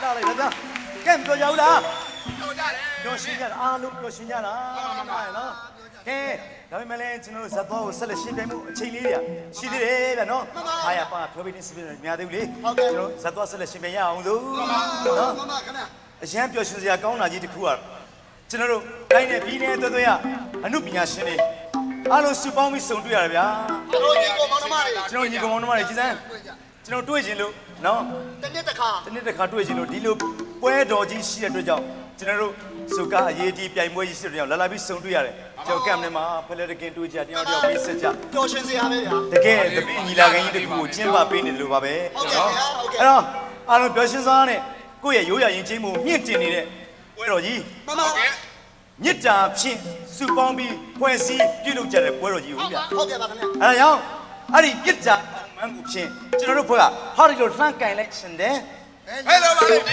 လာလိုက်ဗျာကဲပြောကြဘူးလားပြောရှင်းကြတာအားလုံးပြောရှင်းကြတာနော်ကဲဒါပေမဲ့လည်းကျွန်တော်တို့ဇက်တော်ကိုဆက်လက်ရှင်းပြမှုအချိန်လေးတွေရှိသေးတယ်ဗျာနော်အားရပါပြောပြီးနေစီပြန်များသေးဘူးလေကျွန်တော်ဇက်တော်ဆက်လက်ရှင်းပြရအောင်လို့နော်အရန်ပြောရှင်းစရာကောင်းတာကြီးတစ်ခုကတော့ကျွန်တော်တို့တိုင်းနဲ့ပြည်နယ်သွေးအမှုပညာရှင်တွေအားလုံးစုပေါင်းပြီးစုံတွေ့ရတယ်ဗျာကျွန်တော်ညီကောင်မောင်နှမတွေကြည်စမ်းကျွန်တော်တွေ့ခြင်းလို့နော်တနေ့တစ်ခါတွေ့ခြင်းလို့ဒီလိုပွဲတော်ကြီးရှိတဲ့အတွက်ကြောင့်ကျွန်တော်တို့စုကားအရေးကြီးပြိုင်ပွဲကြီးရှိတဲ့အတွက်ကြောင့်လာပြီးစုံတွေ့ရတယ်ကျွန်တော်ကမ်နဲ့မှာဖလဲတကင်တွေ့ကြတယောက်ပြီးဆက်ကြပျော်ရွှင်စရာပဲဗျာတကယ်တပည့်ညီလာခံကြီးတစ်ခုကိုကျင်းပပေးနေတယ်လို့ပါပဲနော်အဲ့တော့အားလုံးပျော်ရွှင်စွာနဲ့ကိုယ့်ရဲ့ရိုးရာယဉ်ကျေးမှုမြင့်တင်နေတဲ့ပွဲတော်ကြီးမြစ်တာဖြင့်စုပေါင်းပြီးဖွဲ့စည်းပြုလုပ်ကြတဲ့ပွဲတော်ကြီးဟုတ်ဗျာဟုတ်ကဲ့ပါခင်ဗျာအဲဒါကြောင့်အဲ့ဒီမြစ်တာမှန်ကိုဖြင့်ကျွန်တော်တို့ဘက်ကဟာဒီလိုလှမ်းကင်လိုက်ရှင်တယ်ဟဲ့လိုပါလေ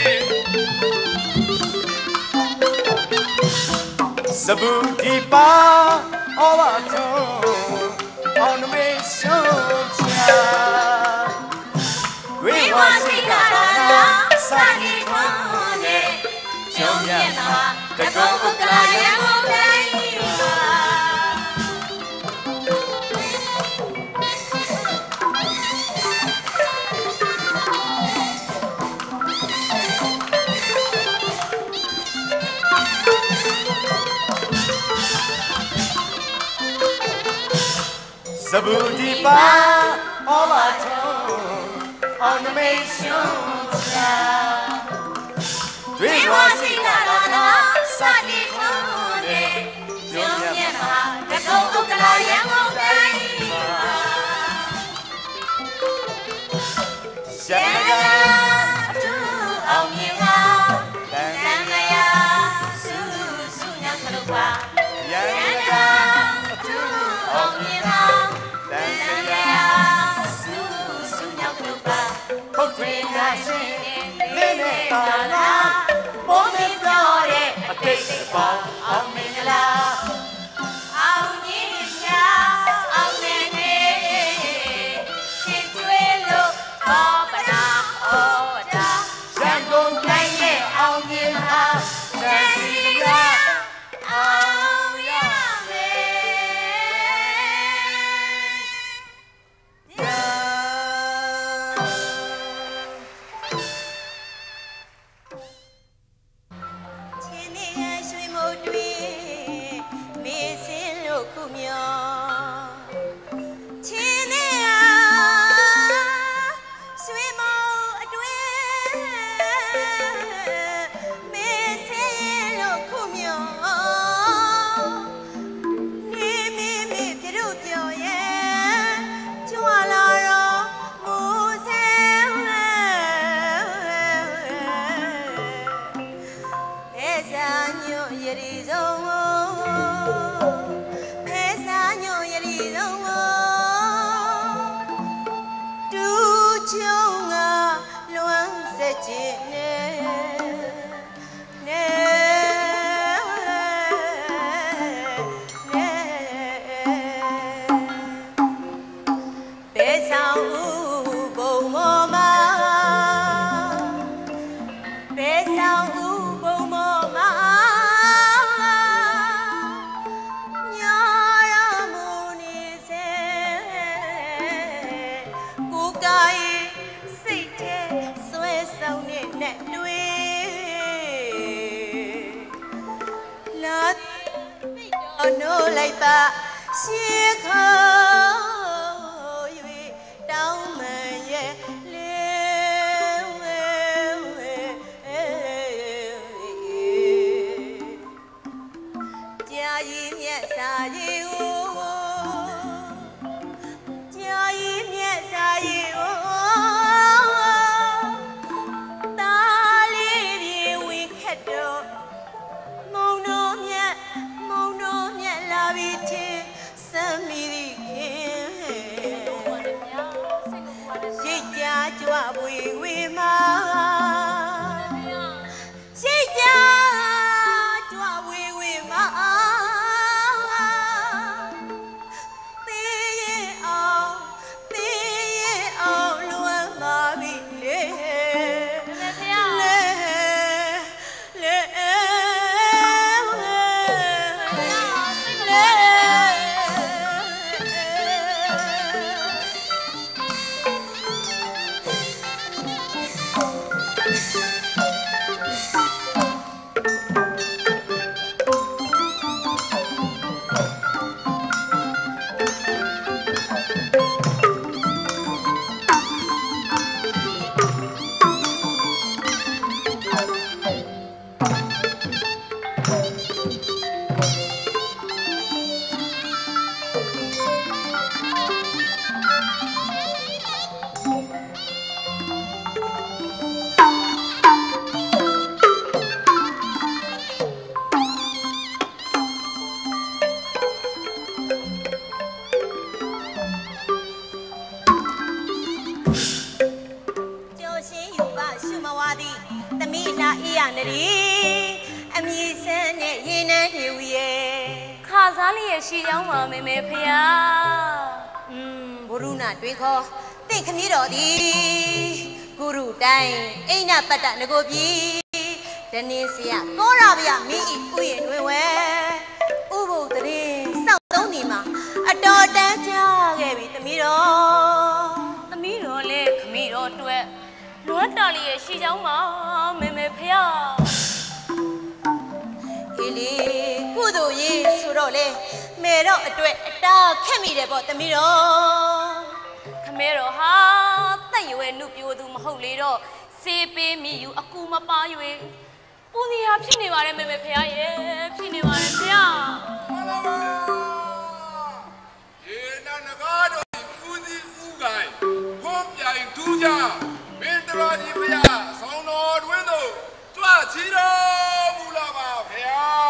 စဘူဒီပါအော်ဘာတိုအော်နမေရှုံချာဝိဝါစိတ်ကာလာစာနေခွန်နဲ့ကျုံမြတ်မှာတကောဥက္ကလာရမောတိုင်းစဘူဒီပါအော်ဘာတိုအော်နမေရှုံချာဝိဝါစိတ်ကာလာစာနေခွန်နဲ့ကျုံမြတ်မှာတကောဥက္ကလာရမောတိုင်းရန်ကအတူအောင်မြင်လာတန်ခါရစုစုညံကလေးပါရန်ကအတူအောင်မြင်လာတန်ခါရစုစုညံကလေးပါခုတ်ထွေးရရှင်လေးနဲ့ပါလားမိုးမပြောတဲ့အတိတ်ပါအောင်မြင်လားအောင်ကြီးရှာအောင်နေနေခင်ကျွေးလို့ဟောပနာဟောတာရန်ကုန်တိုင်းရဲ့အောင်မြင်ဟာတန်စီရအောင်ရမယ်ချင်းနေရရွှေမို့တွေမေးစင်းလို့ခုမြောချင်းနေရရွှေမို့အတွင်းမေးစင်းလို့ခုမြောနေမေမေပြတို့ပြောရဲ့ကြွလာတော့မူဆဲဘဲစာညွန့်ရည်ဆုံးဘဲစာညွန့်ရည်ဆုံးတူချုံငါလွမ်းစက်ချင်ဘဲဆောင်ဦးဘုံမောမှာဘဲဆောင်ဦးဘုံမောမှာညာရမူနေစေကိုကိုင်စိတ်ထဲဆွဲဆောင်နေနဲ့တွေ့လာစိတ်တော်နိုးလိုက်ပါရှေးခေါ်၍တောင်းမှန်ရဲ့လေကြာရင်မြတ်စာရီကိုကြာရင်မြတ်စာရီကိုတာလေးပြေဝင်ခတ်တော့မုံတော်မြတ်လာပြီးချင်းစမ်းမိသည်ခရှိကြောင်းပါမေမေဖေယာဘုရုနာတွေးခေါ်တင့်ခမီးတော်သည်ဂုရုတိုင်းအိန္ဒပတ္တငကိုပြီဒနေစရကောရဗျမင်းဤဥယျာဉ်တွင်ဝဲဥပုပ်တရင်စောက်သုံးဒီမှာအတော်တန်းကြခဲ့ပြီသမီးတော်လေခမီးတော်တွေ့လွတ်တော်လေးရဲ့ရှိကြောင်းပါမေမေဖေယာအေးလေကုသိုလ်ရေးဆိုတော့လေမေတော့အတွက်အတားခက်မိတယ်ပေါ့သမီးတော်ခမဲတော်ဟာတက်ရွယ်နုပြိုသူမဟုတ်လေတော့စေးပေးမိယူအကူမပါ၍ပူနေရဖြစ်နေပါတယ်မေမေဖေရဲ့ဖြစ်နေပါတယ်ဖေရေနာနဂါတော်ဦးစီးဦးကိုင်ဖုံးပြိုင်ထူးကြမင်းတော်ကြီးဖေဆောင်းတော်တွင်သို့ကြွချီတော်မူလာပါဖေ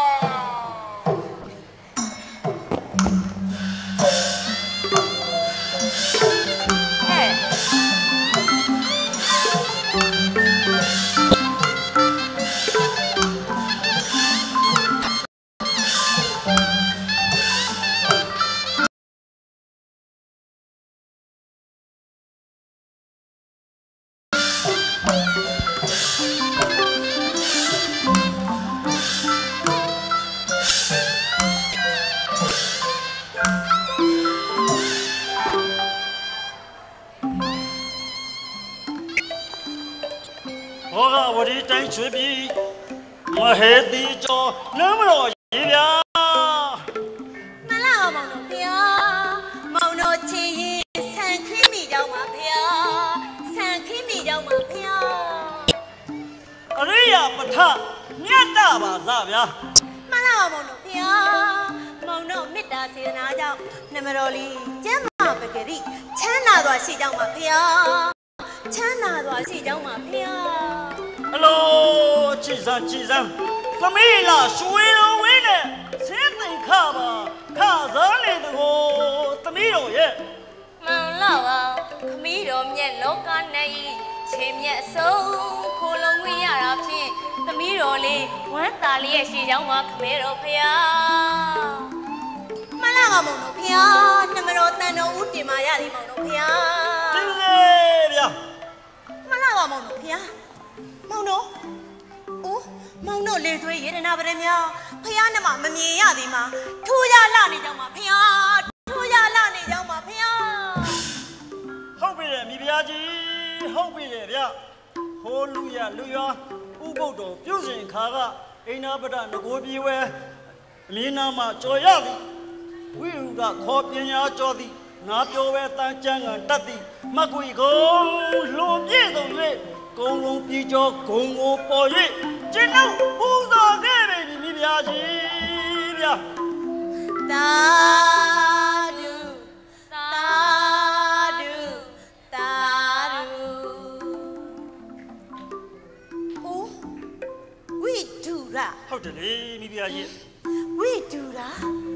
我的真出笔，我还得找那么老一呀。 မလာမောင်တို့ဖေမောင်တို့ချီရင်ဆန်ခင်းမိကြောင်းပါဖေဆန်ခင်းမိကြောင်းပါဖေအရိယာပထမြတ်တာပါသားဗျာမလာမောင်တို့ဖေမောင်တို့မေတ္တာစေတနာကြောင့်နမတော်လေးကျမ်းမာပဂရိချမ်းသာစွာရှိကြောင်းပါဖေချမ်းသာစွာရှိကြောင်းပါဖေအလိုကြည်စမ်းသမီးလားရွှေတော်ဝင်းနဲ့စင်းသိခပါခစားနေတကိုသမီးတော်ရဲ့မောင်လာပါခမီးတော်မြတ်လောကနဲ့ခြေမြတ်ဆုံးခိုးလုံးဝင်ရတာဖြင့်သမီးတော်လေးဝမ်းသာလေးရဲ့ရှိကြောင်းပါခမဲတော်ဖေမလာပါမောင်တို့ဖေနမတော်တန်တော်ဦးတင်မာရသည်မောင်တို့ဖေတင်လေဗျာမလာပါမောင်တို့ဖေမောင်တို့မောင်တို့လေဆွေးရေဒနာပရမဖះနမမမြင်ရသည်မှာထူရလာနေကြောင်းပါဖះထူရလာနေကြောင်းပါဖះဟုတ်ပြီလေမိဖုရားကြီးဟုတ်ပြီလေဗျဟိုလူရဥပုပ်တော်ပြုစဉ်ခါကအိန္ဒပဒငကိုပြေဝဲအမင်းနာမှာကြော်ရသည်ဝိဟုကခေါ်ပညာကြောသည်ငါပြောဝဲတန်းချမ်းကတတ်သည်မကွေကုန်လွန်ပြည့်စုံ၍ကုံလုံးပြီးကြောဂုံကိုပေါ်၍ကျွန်ုပ်ပူဇော်ခဲ့ပြီမိဖုရားကြီးဗျာတာဒုဝိဒူရာဟုတ်တယ်လေမိဖုရားကြီးဝိဒူရာ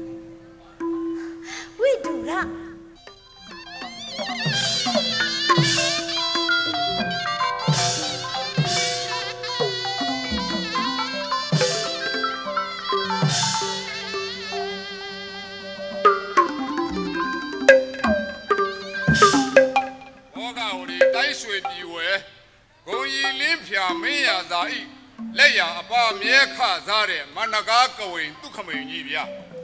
မင်းရသာဤလက်ရအပါမြဲခစားတဲ့မနကားကဝိန်ဒုက္ခမိန်ကြီးဗျာ